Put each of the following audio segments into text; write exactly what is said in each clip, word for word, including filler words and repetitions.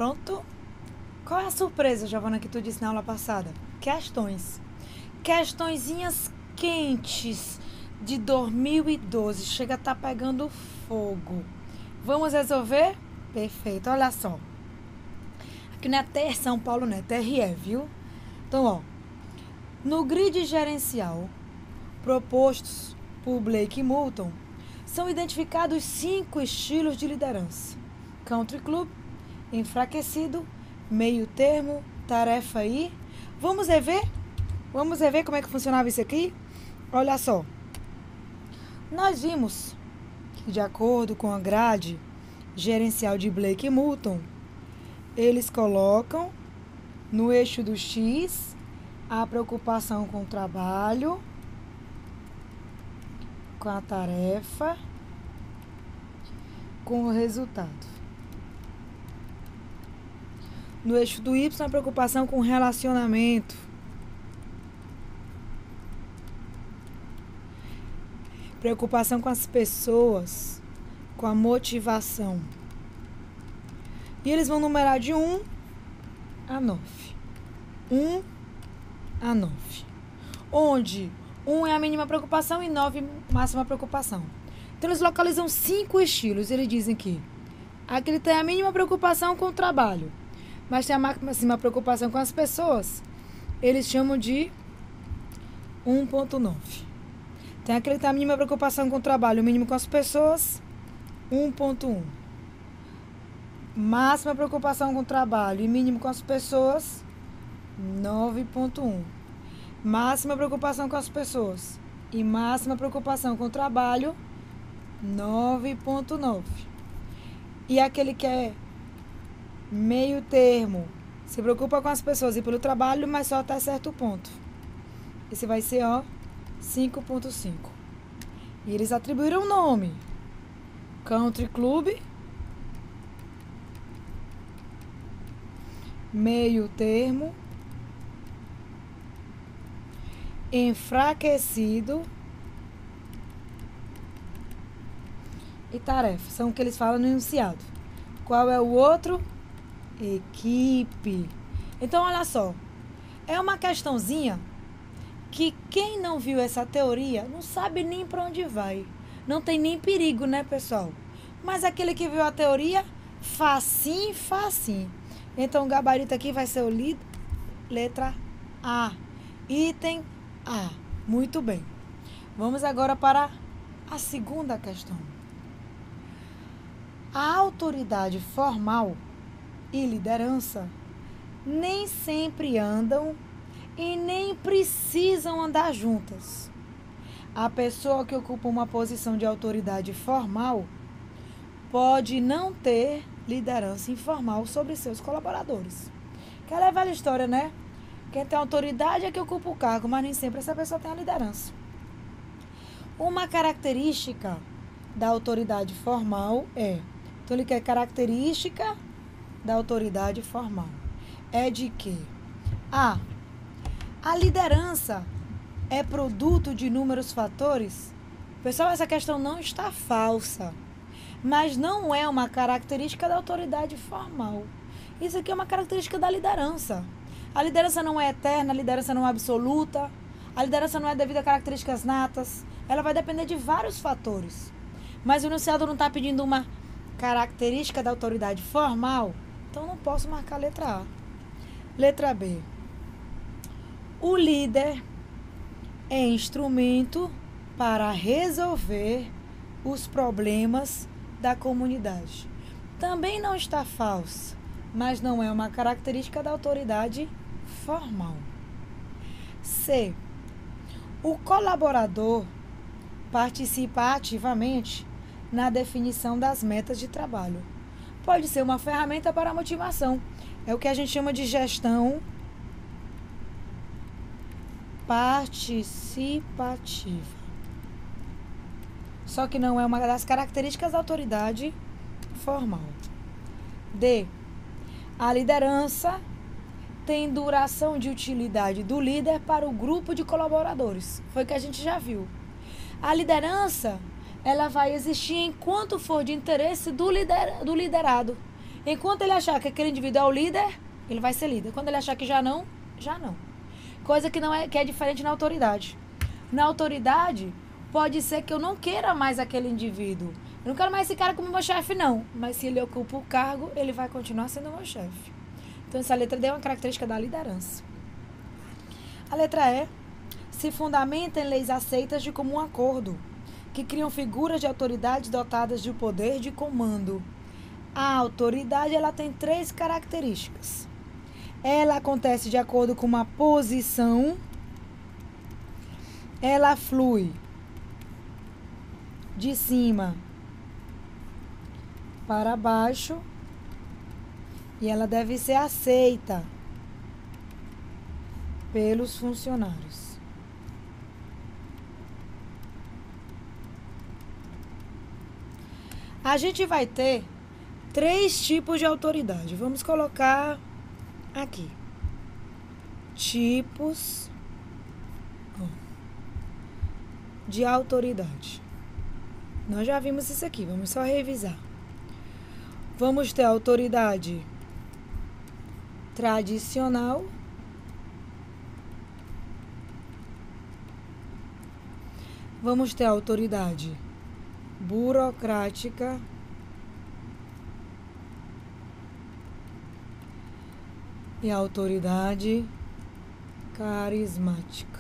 Pronto? Qual é a surpresa, Giovana, que tu disse na aula passada? Questões. Questõezinhas quentes de dois mil e doze. Chega a estar pegando fogo. Vamos resolver? Perfeito, olha só. Aqui não é T R São Paulo, não é T R E, viu? Então, ó. No grid gerencial propostos por Blake e Moulton, são identificados cinco estilos de liderança. Country Club, enfraquecido, meio termo, tarefa e... Vamos rever? Vamos rever como é que funcionava isso aqui? Olha só. Nós vimos que, de acordo com a grade gerencial de Blake e Moulton, eles colocam no eixo do X a preocupação com o trabalho, com a tarefa, com o resultado. No eixo do Y, a preocupação com o relacionamento. Preocupação com as pessoas, com a motivação. E eles vão numerar de um a nove. um a nove. Onde um é a mínima preocupação e nove máxima preocupação. Então, eles localizam cinco estilos. Eles dizem que aquele tem a mínima preocupação com o trabalho, mas tem a máxima preocupação com as pessoas. Eles chamam de um ponto nove. Tem aquele que tem a mínima preocupação com o trabalho, o mínimo com as pessoas, um ponto um. Máxima preocupação com o trabalho e mínimo com as pessoas, nove ponto um. Máxima preocupação com as pessoas e máxima preocupação com o trabalho, nove ponto nove. E aquele que é meio termo, se preocupa com as pessoas e pelo trabalho, mas só até certo ponto. Esse vai ser, ó, cinco ponto cinco. E eles atribuíram o nome. Country Club, meio termo, enfraquecido e tarefa. São o que eles falam no enunciado. Qual é o outro? Equipe. Então, olha só. É uma questãozinha que quem não viu essa teoria não sabe nem para onde vai. Não tem nem perigo, né, pessoal? Mas aquele que viu a teoria, facinho, facinho. Então, o gabarito aqui vai ser o li- letra A. Item A. Muito bem. Vamos agora para a segunda questão. A autoridade formal e liderança nem sempre andam e nem precisam andar juntas. A pessoa que ocupa uma posição de autoridade formal pode não ter liderança informal sobre seus colaboradores. Aquela é a velha história, né? Quem tem autoridade é que ocupa o cargo, mas nem sempre essa pessoa tem a liderança. Uma característica da autoridade formal é... Então, ele quer característica da autoridade formal. É de que A. A liderança é produto de inúmeros fatores. Pessoal, essa questão não está falsa, mas não é uma característica da autoridade formal. Isso aqui é uma característica da liderança. A liderança não é eterna, a liderança não é absoluta, a liderança não é devido a características natas, ela vai depender de vários fatores. Mas o enunciado não está pedindo uma característica da autoridade formal, então não posso marcar a letra A. Letra B. O líder é instrumento para resolver os problemas da comunidade. Também não está falso, mas não é uma característica da autoridade formal. C. O colaborador participa ativamente na definição das metas de trabalho. Pode ser uma ferramenta para a motivação. É o que a gente chama de gestão participativa. Só que não é uma das características da autoridade formal. D. A liderança tem duração de utilidade do líder para o grupo de colaboradores. Foi o que a gente já viu. A liderança, ela vai existir enquanto for de interesse do, lider, do liderado. Enquanto ele achar que aquele indivíduo é o líder, ele vai ser líder. Quando ele achar que já não, já não. Coisa que, não é, que é diferente na autoridade. Na autoridade, pode ser que eu não queira mais aquele indivíduo. Eu não quero mais esse cara como meu chefe, não. Mas se ele ocupa o cargo, ele vai continuar sendo meu chefe. Então, essa letra D é uma característica da liderança. A letra E se fundamenta em leis aceitas de comum acordo, que criam figuras de autoridade dotadas de poder de comando. A autoridade, ela tem três características. Ela acontece de acordo com uma posição, ela flui de cima para baixo e ela deve ser aceita pelos funcionários. A gente vai ter três tipos de autoridade. Vamos colocar aqui. Tipos de autoridade. Nós já vimos isso aqui, vamos só revisar. Vamos ter a autoridade tradicional, vamos ter a autoridade burocrática e a autoridade carismática.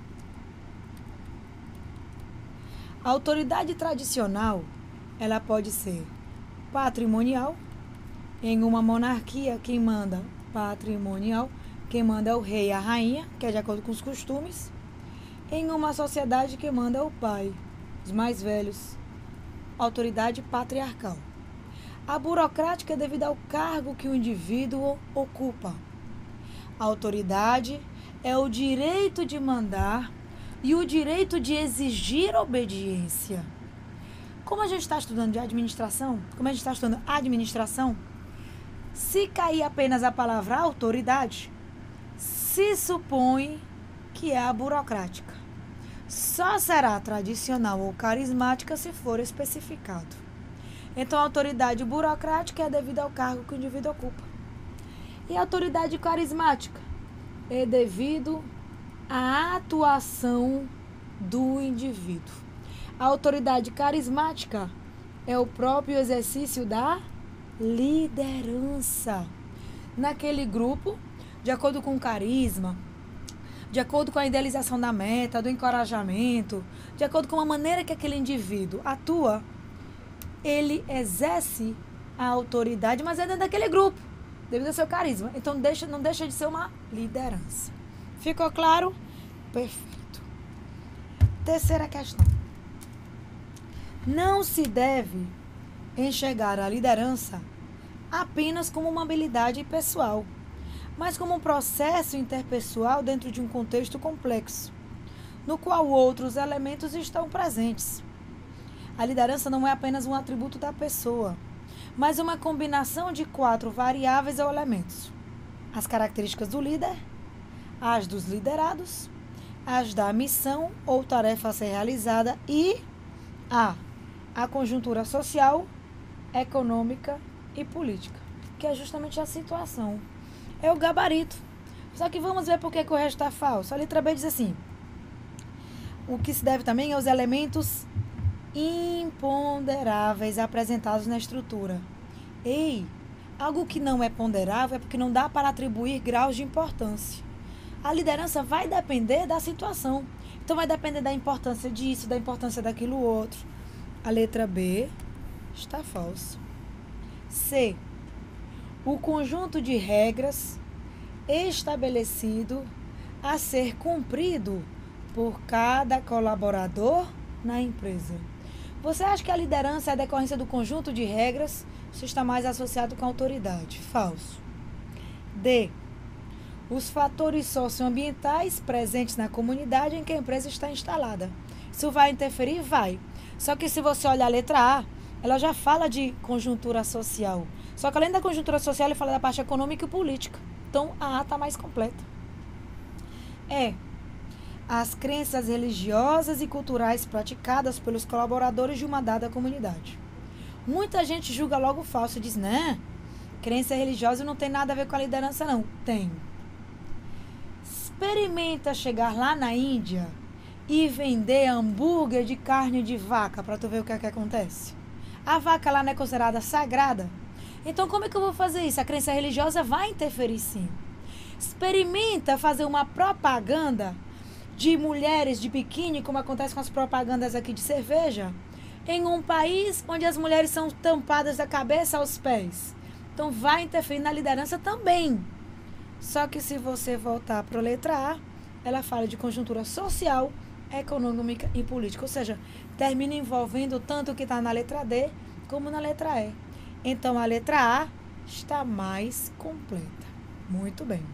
A autoridade tradicional, ela pode ser patrimonial. Em uma monarquia, quem manda patrimonial, quem manda é o rei e a rainha, que é de acordo com os costumes. Em uma sociedade, quem manda é o pai, os mais velhos, autoridade patriarcal. A burocrática é devido ao cargo que o indivíduo ocupa. A autoridade é o direito de mandar e o direito de exigir obediência. Como a gente está estudando de administração, como a gente está estudando administração, se cair apenas a palavra autoridade, se supõe que é a burocrática. Só será tradicional ou carismática se for especificado. Então, a autoridade burocrática é devida ao cargo que o indivíduo ocupa. E a autoridade carismática é devido à atuação do indivíduo. A autoridade carismática é o próprio exercício da liderança naquele grupo, de acordo com o carisma, de acordo com a idealização da meta, do encorajamento, de acordo com a maneira que aquele indivíduo atua, ele exerce a autoridade, mas é dentro daquele grupo, devido ao seu carisma. Então, deixa, não deixa de ser uma liderança. Ficou claro? Perfeito. Terceira questão. Não se deve enxergar a liderança apenas como uma habilidade pessoal, mas como um processo interpessoal dentro de um contexto complexo, no qual outros elementos estão presentes. A liderança não é apenas um atributo da pessoa, mas uma combinação de quatro variáveis ou elementos. As características do líder, as dos liderados, as da missão ou tarefa a ser realizada e a, a conjuntura social, econômica e política, que é justamente a situação. É o gabarito. Só que vamos ver por que, que o resto está falso. A letra B diz assim: o que se deve também aos elementos imponderáveis apresentados na estrutura. Ei, algo que não é ponderável é porque não dá para atribuir graus de importância. A liderança vai depender da situação. Então, vai depender da importância disso, da importância daquilo outro. A letra B está falsa. C. O conjunto de regras estabelecido a ser cumprido por cada colaborador na empresa. Você acha que a liderança é a decorrência do conjunto de regras? Isso está mais associado com a autoridade. Falso. D. Os fatores socioambientais presentes na comunidade em que a empresa está instalada. Isso vai interferir? Vai. Só que se você olhar a letra A, ela já fala de conjuntura social. Só que além da conjuntura social, ele fala da parte econômica e política. Então, a A está mais completa. E. As crenças religiosas e culturais praticadas pelos colaboradores de uma dada comunidade. Muita gente julga logo falso e diz, né? Crença religiosa não tem nada a ver com a liderança, não. Tem. Experimenta chegar lá na Índia e vender hambúrguer de carne de vaca para tu ver o que é que acontece. A vaca lá não é considerada sagrada. Então como é que eu vou fazer isso? A crença religiosa vai interferir sim. Experimenta fazer uma propaganda de mulheres de biquíni, como acontece com as propagandas aqui de cerveja, em um país onde as mulheres são tampadas da cabeça aos pés. Então vai interferir na liderança também. Só que se você voltar para a letra A, ela fala de conjuntura social, econômica e política. Ou seja, termina envolvendo tanto o que está na letra D como na letra E. Então a letra A está mais completa. Muito bem.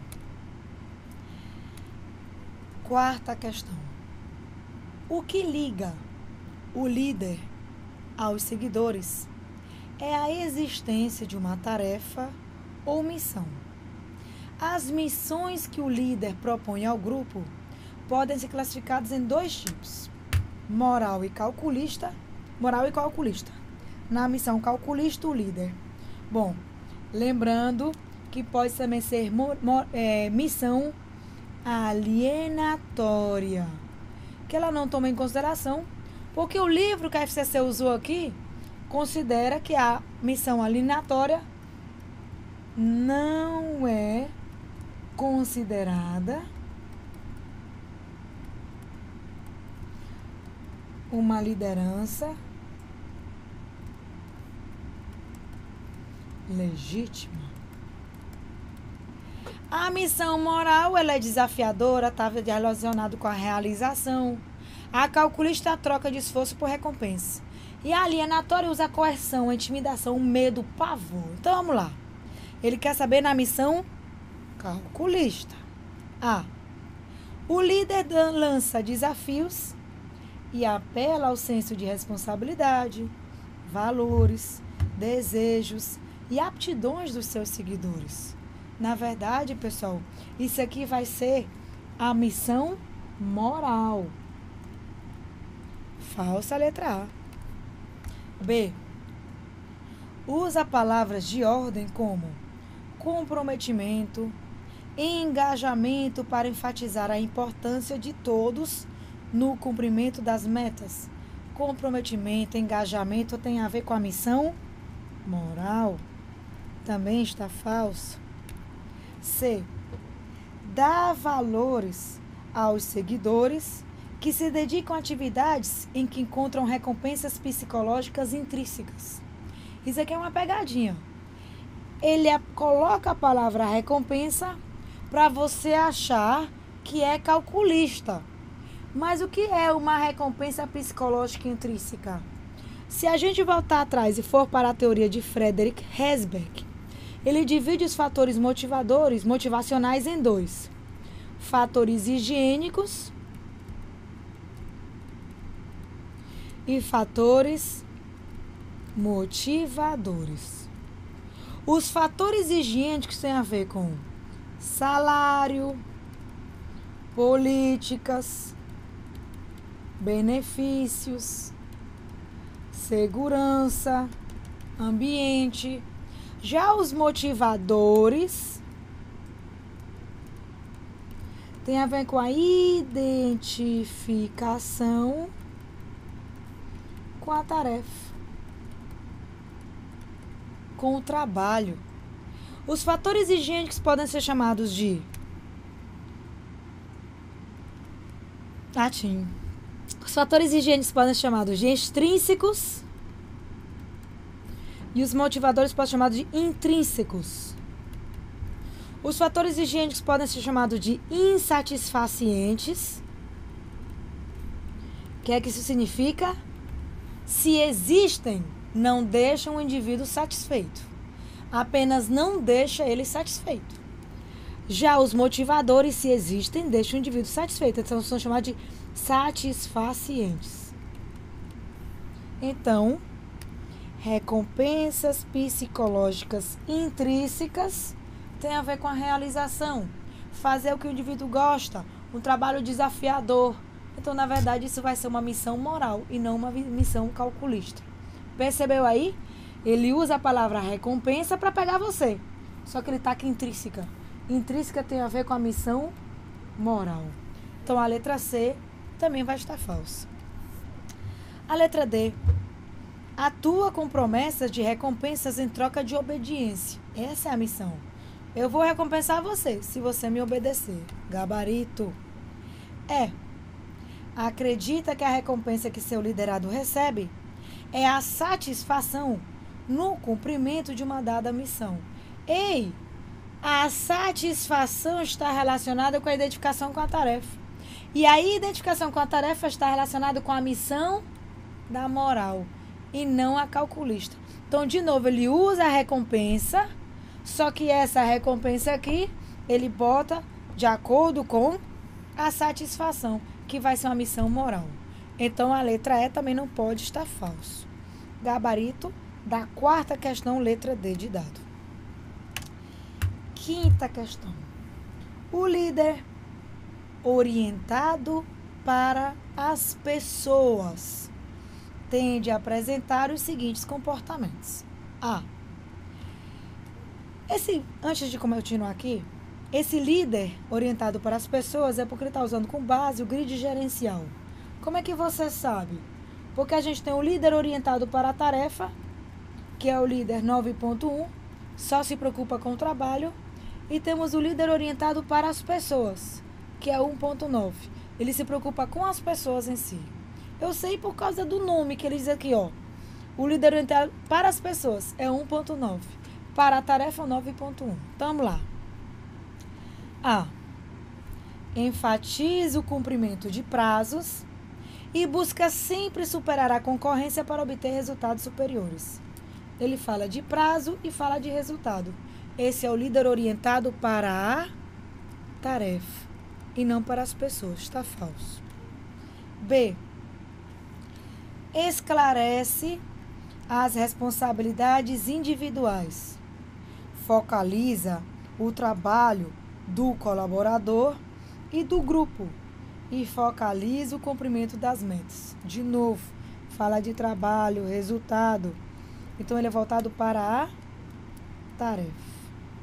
Quarta questão. O que liga o líder aos seguidores é a existência de uma tarefa ou missão. As missões que o líder propõe ao grupo podem ser classificadas em dois tipos: moral e calculista. Moral e calculista. Na missão calculista, o líder. Bom, lembrando que pode também ser mo, mo, é, missão alienatória, que ela não toma em consideração, porque o livro que a F C C usou aqui considera que a missão alienatória não é considerada uma liderança legítima. A missão moral, ela é desafiadora, está relacionada com a realização. A calculista é a troca de esforço por recompensa. E a alienatória usa a coerção, a intimidação, o medo, o pavor. Então vamos lá. Ele quer saber na missão calculista. A. O líder lança desafios e apela ao senso de responsabilidade, valores, desejos e aptidões dos seus seguidores. Na verdade, pessoal, isso aqui vai ser a missão moral. Falsa letra A. B. Usa palavras de ordem como comprometimento, engajamento para enfatizar a importância de todos no cumprimento das metas. Comprometimento, engajamento tem a ver com a missão moral. Também está falso. C. Dá valores aos seguidores que se dedicam a atividades em que encontram recompensas psicológicas intrínsecas. Isso aqui é uma pegadinha. Ele coloca a palavra recompensa para você achar que é calculista. Mas o que é uma recompensa psicológica intrínseca? Se a gente voltar atrás e for para a teoria de Frederick Herzberg, ele divide os fatores motivadores, motivacionais em dois: fatores higiênicos e fatores motivadores. Os fatores higiênicos têm a ver com salário, políticas, benefícios, segurança, ambiente. Já os motivadores têm a ver com a identificação com a tarefa, com o trabalho. Os fatores higiênicos podem ser chamados de latim. Os fatores higiênicos podem ser chamados de extrínsecos e os motivadores podem ser chamados de intrínsecos. Os fatores higiênicos podem ser chamados de insatisfacientes. O que é que isso significa? Se existem, não deixam o indivíduo satisfeito. Apenas não deixa ele satisfeito. Já os motivadores, se existem, deixam o indivíduo satisfeito. Então, são chamados de satisfacientes. Então, recompensas psicológicas intrínsecas tem a ver com a realização, fazer o que o indivíduo gosta, um trabalho desafiador. Então, na verdade, isso vai ser uma missão moral e não uma missão calculista. Percebeu aí Ele usa a palavra recompensa para pegar você. Só que ele está aqui intrínseca. Intrínseca tem a ver com a missão moral. Então, a letra C também vai estar falsa. A letra D. Atua com promessas de recompensas em troca de obediência. Essa é a missão. Eu vou recompensar você se você me obedecer. Gabarito. É. Acredita que a recompensa que seu liderado recebe é a satisfação no cumprimento de uma dada missão. Ei, a satisfação está relacionada com a identificação com a tarefa. E a identificação com a tarefa está relacionada com a missão da moral e não a calculista. Então, de novo, ele usa a recompensa, só que essa recompensa aqui, ele bota de acordo com a satisfação, que vai ser uma missão moral. Então, a letra E também não pode estar falso. Gabarito da quarta questão, letra D de dado. Quinta questão. O líder orientado para as pessoas tende a apresentar os seguintes comportamentos. A. Esse, antes de continuar aqui, esse líder orientado para as pessoas é porque ele está usando com base o grid gerencial. Como é que você sabe? Porque a gente tem o líder orientado para a tarefa, que é o líder nove ponto um, só se preocupa com o trabalho, e temos o líder orientado para as pessoas, que é um ponto nove. Ele se preocupa com as pessoas em si. Eu sei por causa do nome que ele diz aqui, ó. O líder orientado para as pessoas é um ponto nove. Para a tarefa, nove ponto um. Então, vamos lá. A. Enfatiza o cumprimento de prazos e busca sempre superar a concorrência para obter resultados superiores. Ele fala de prazo e fala de resultado. Esse é o líder orientado para a tarefa e não para as pessoas. Está falso. B. Esclarece as responsabilidades individuais. Focaliza o trabalho do colaborador e do grupo e focaliza o cumprimento das metas. De novo, fala de trabalho, resultado. Então, ele é voltado para a tarefa.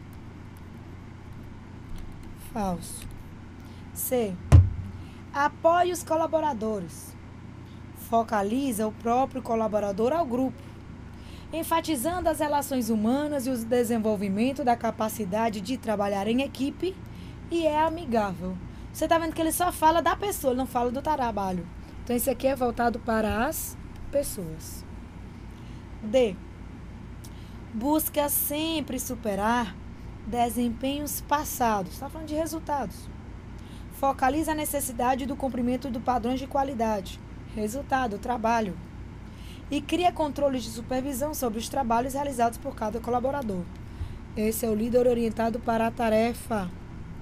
Falso. C. Apoia os colaboradores. Focaliza o próprio colaborador ao grupo, enfatizando as relações humanas e o desenvolvimento da capacidade de trabalhar em equipe e é amigável. Você está vendo que ele só fala da pessoa, ele não fala do trabalho. Então, esse aqui é voltado para as pessoas. D. Busca sempre superar desempenhos passados. Está falando de resultados. Focaliza a necessidade do cumprimento do padrões de qualidade. Resultado, trabalho. E cria controles de supervisão sobre os trabalhos realizados por cada colaborador. Esse é o líder orientado para a tarefa.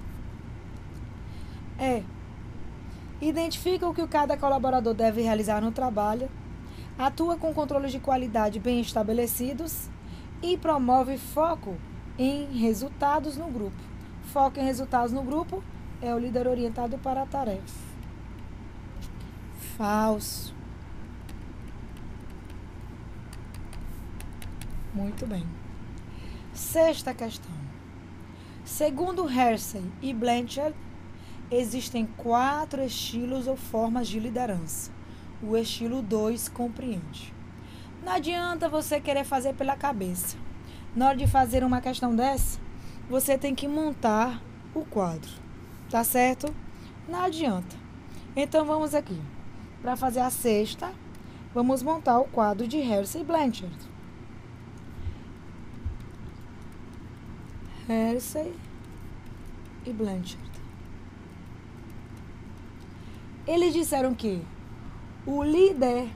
É. Identifica o que cada colaborador deve realizar no trabalho, atua com controles de qualidade bem estabelecidos e promove foco em resultados no grupo. Foco em resultados no grupo é o líder orientado para a tarefa. Falso. Muito bem. Sexta questão. Segundo Hersey e Blanchard, existem quatro estilos ou formas de liderança. O estilo dois compreende. Não adianta você querer fazer pela cabeça. Na hora de fazer uma questão dessa, você tem que montar o quadro. Tá certo? Não adianta. Então, vamos aqui. Para fazer a sexta, vamos montar o quadro de Hersey e Blanchard. Hersey e Blanchard. Eles disseram que o líder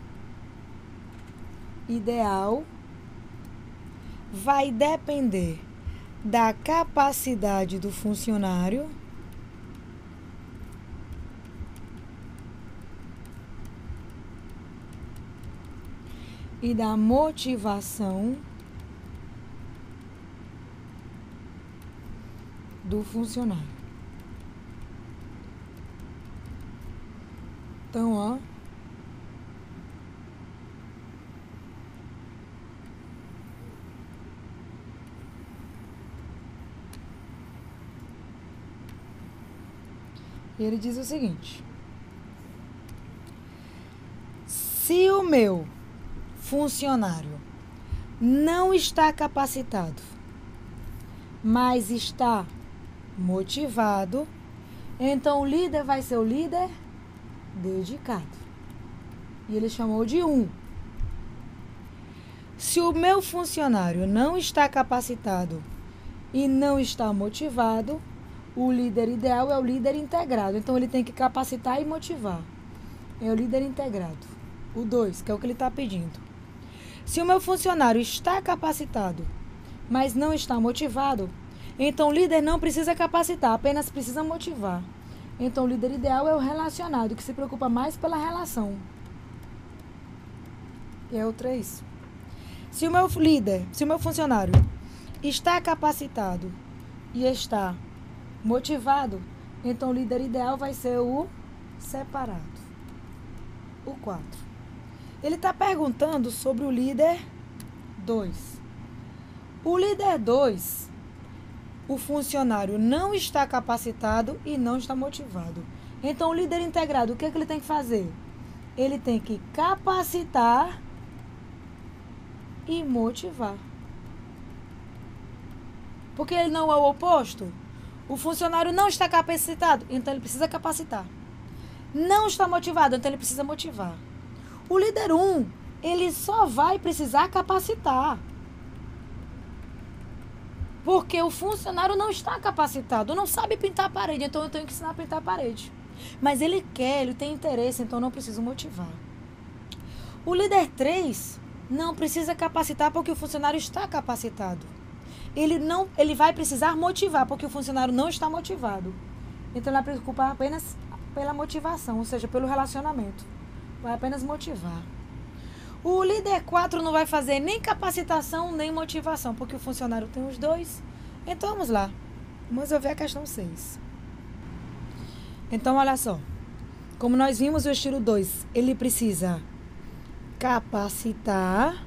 ideal vai depender da capacidade do funcionário e da motivação do funcionário. Então, ó, Ele diz o seguinte: se o meu funcionário não está capacitado, mas está motivado, então o líder vai ser o líder dedicado. E ele chamou de um. Se o meu funcionário não está capacitado e não está motivado, o líder ideal é o líder integrado. Então ele tem que capacitar e motivar. É o líder integrado. O dois, que é o que ele está pedindo. Se o meu funcionário está capacitado, mas não está motivado, então o líder não precisa capacitar, apenas precisa motivar. Então o líder ideal é o relacionado, que se preocupa mais pela relação. E é o três. Se o meu líder, se o meu funcionário está capacitado e está motivado, então o líder ideal vai ser o separado. O quatro. Ele está perguntando sobre o líder dois. O líder dois, o funcionário não está capacitado e não está motivado. Então o líder integrado, o que é que ele tem que fazer? Ele tem que capacitar e motivar. Porque ele não é o oposto. O funcionário não está capacitado, então ele precisa capacitar. Não está motivado, então ele precisa motivar. O líder um, ele só vai precisar capacitar. Porque o funcionário não está capacitado, não sabe pintar a parede, então eu tenho que ensinar a pintar a parede. Mas ele quer, ele tem interesse, então eu não preciso motivar. O líder três não precisa capacitar porque o funcionário está capacitado. Ele, não, ele vai precisar motivar porque o funcionário não está motivado. Então ele vai preocupar apenas pela motivação, ou seja, pelo relacionamento. Vai apenas motivar. O líder quatro não vai fazer nem capacitação, nem motivação, porque o funcionário tem os dois. Então, vamos lá. Vamos resolver a questão seis. Então, olha só. Como nós vimos, o estilo dois, ele precisa capacitar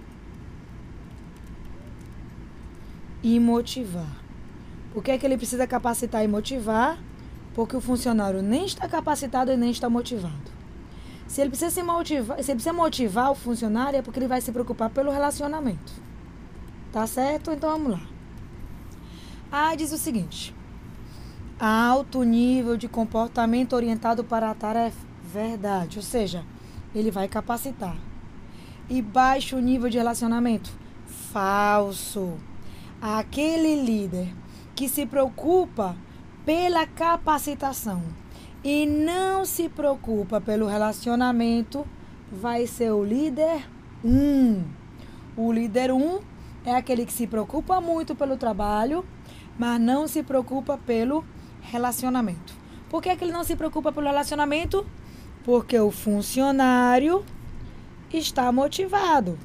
e motivar. Por que é que ele precisa capacitar e motivar? Porque o funcionário nem está capacitado e nem está motivado. Se ele precisa se motivar, se ele precisa motivar o funcionário, é porque ele vai se preocupar pelo relacionamento. Tá certo? Então vamos lá. A diz o seguinte: alto nível de comportamento orientado para a tarefa. Verdade. Ou seja, ele vai capacitar. E baixo nível de relacionamento. Falso. Aquele líder que se preocupa pela capacitação e não se preocupa pelo relacionamento, vai ser o líder um. O líder um é aquele que se preocupa muito pelo trabalho, mas não se preocupa pelo relacionamento. Por que, que ele não se preocupa pelo relacionamento? Porque o funcionário está motivado.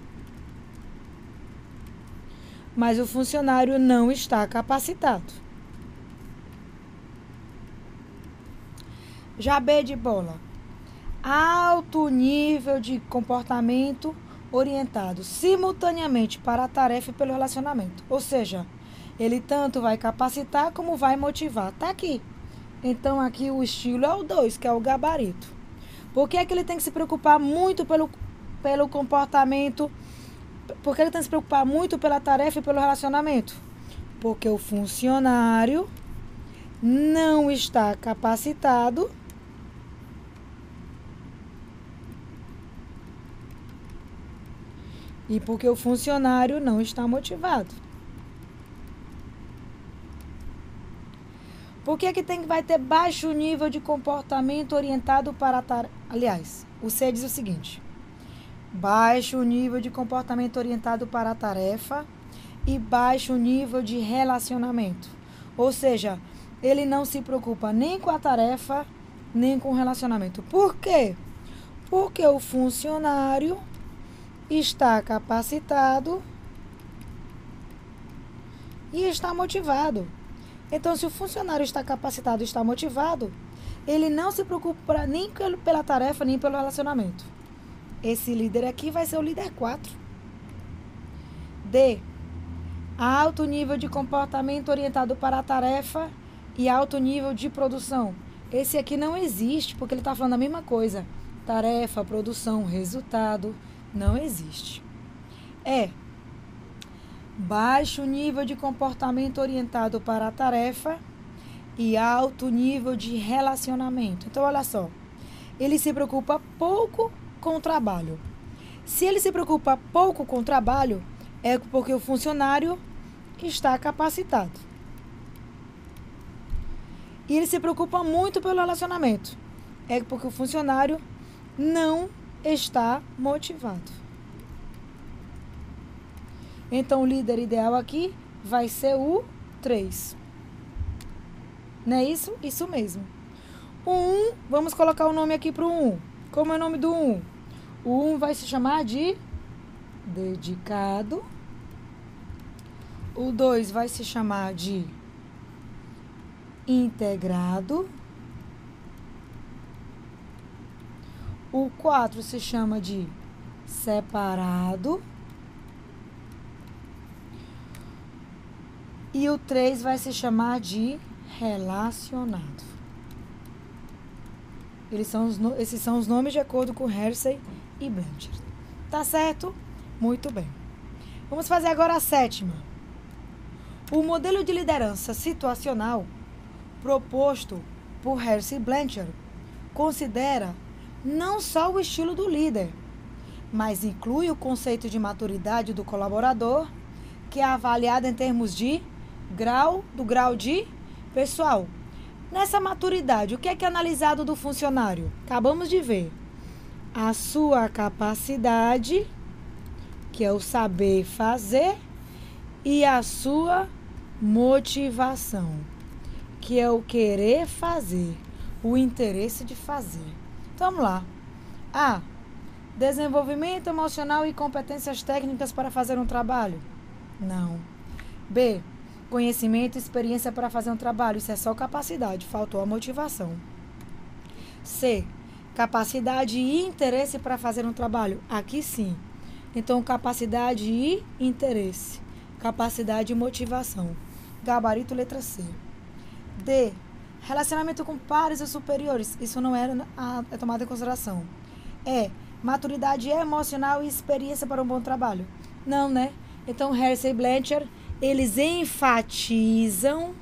Mas o funcionário não está capacitado. Já B de bola. Alto nível de comportamento orientado simultaneamente para a tarefa e pelo relacionamento. Ou seja, ele tanto vai capacitar como vai motivar. Tá aqui. Então, aqui o estilo é o dois, que é o gabarito. Por que é que ele tem que se preocupar muito pelo, pelo comportamento? Por que ele tem que se preocupar muito pela tarefa e pelo relacionamento? Porque o funcionário não está capacitado e porque o funcionário não está motivado. Por que que tem, vai ter baixo nível de comportamento orientado para a tarefa? Aliás, o C diz o seguinte: baixo nível de comportamento orientado para a tarefa e baixo nível de relacionamento. Ou seja, ele não se preocupa nem com a tarefa, nem com o relacionamento. Por quê? Porque o funcionário está capacitado e está motivado. Então, se o funcionário está capacitado e está motivado, ele não se preocupa nem pela tarefa, nem pelo relacionamento. Esse líder aqui vai ser o líder quatro. D. Alto nível de comportamento orientado para a tarefa e alto nível de produção. Esse aqui não existe, porque ele está falando a mesma coisa. Tarefa, produção, resultado, não existe. É baixo nível de comportamento orientado para a tarefa e alto nível de relacionamento. Então, olha só, ele se preocupa pouco com o trabalho. Se ele se preocupa pouco com o trabalho, é porque o funcionário está capacitado. E ele se preocupa muito pelo relacionamento, é porque o funcionário não está motivado. Então, o líder ideal aqui vai ser o três. Não é isso? Isso mesmo. O um, vamos colocar o nome aqui para o um. Como é o nome do um? O um vai se chamar de dedicado. O dois vai se chamar de integrado. O quatro se chama de separado. E o três vai se chamar de relacionado. Eles são os, esses são os nomes de acordo com Hersey e Blanchard. Tá certo? Muito bem. Vamos fazer agora a sétima. O modelo de liderança situacional proposto por Hersey e Blanchard considera não só o estilo do líder, mas inclui o conceito de maturidade do colaborador, que é avaliado em termos de grau, do grau de pessoal. Nessa maturidade, o que é que é analisado do funcionário? Acabamos de ver a sua capacidade, que é o saber fazer, e a sua motivação, que é o querer fazer, o interesse de fazer. Então, vamos lá. A. Desenvolvimento emocional e competências técnicas para fazer um trabalho? Não. B. Conhecimento e experiência para fazer um trabalho. Isso é só capacidade, faltou a motivação. C. Capacidade e interesse para fazer um trabalho. Aqui sim. Então, capacidade e interesse. Capacidade e motivação. Gabarito, letra C. D. Relacionamento com pares e superiores. Isso não era a, é tomado em consideração. E. Maturidade emocional e experiência para um bom trabalho. Não, né? Então, Hersey e Blanchard, eles enfatizam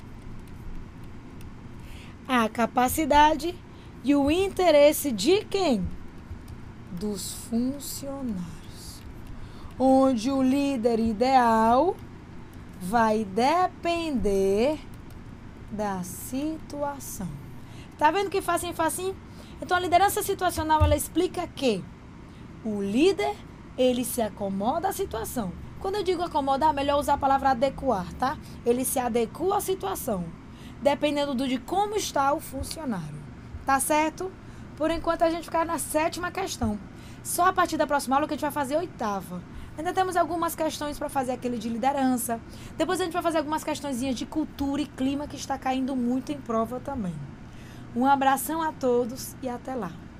a capacidade e o interesse de quem? Dos funcionários. Onde o líder ideal vai depender da situação. Tá vendo que facinho, facinho? Então, a liderança situacional, ela explica que o líder, ele se acomoda à situação. Quando eu digo acomodar, é melhor usar a palavra adequar, tá? Ele se adequa à situação, dependendo do de como está o funcionário. Tá certo? Por enquanto, a gente ficar na sétima questão. Só a partir da próxima aula que a gente vai fazer a oitava. Ainda temos algumas questões para fazer aquele de liderança. Depois a gente vai fazer algumas questõezinhas de cultura e clima que está caindo muito em prova também. Um abração a todos e até lá.